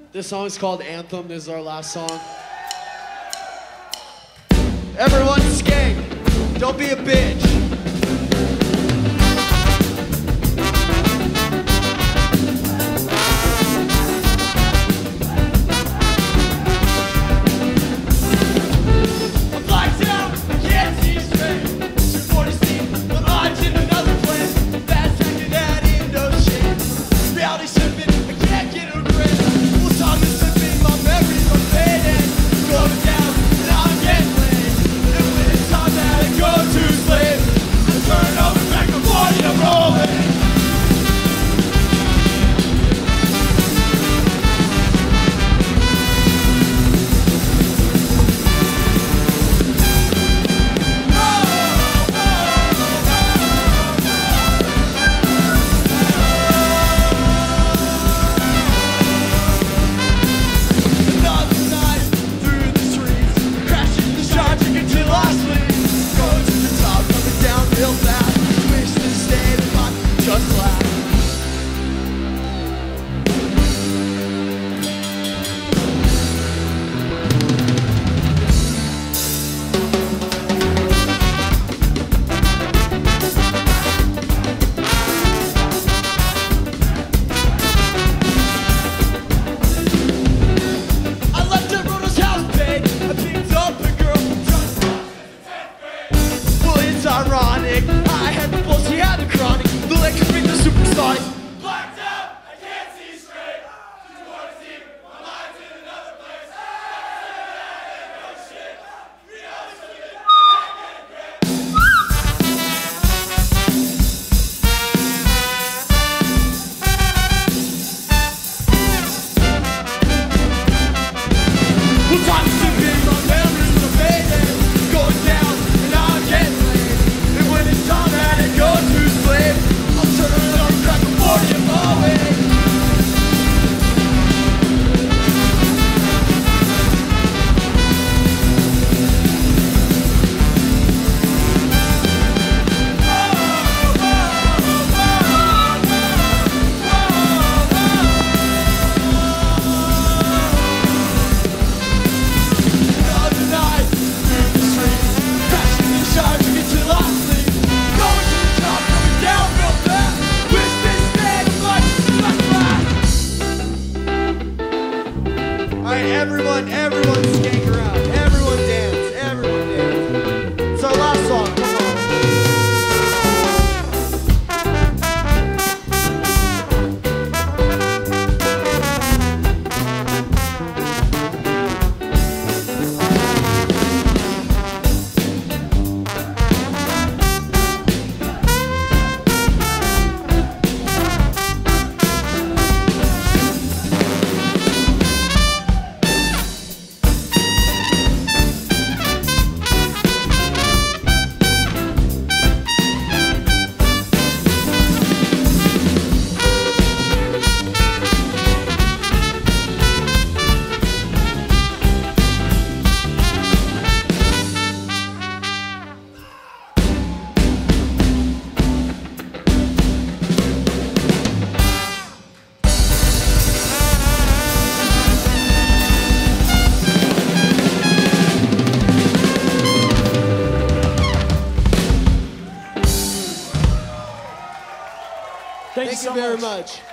This song is called Anthem. This is our last song. Everyone skate. Don't be a bitch. Ironic, I had the pulse, he had the chronic. The leg can bring the supersonic. Blacked out, I can't see straight. Just wanna see my mind's in another place. No shit, reality I can't get Well, time is slipping, my memories are fading. Going down, and I'm getting time that it goes to sleep. I'll turn it on, crack a 40 and away. Another night through the streets, crashing and charging into lost sleep. Alright, everyone skank around. Everyone dance. Everyone dance. It's our last song. Come on. Thank you so very much.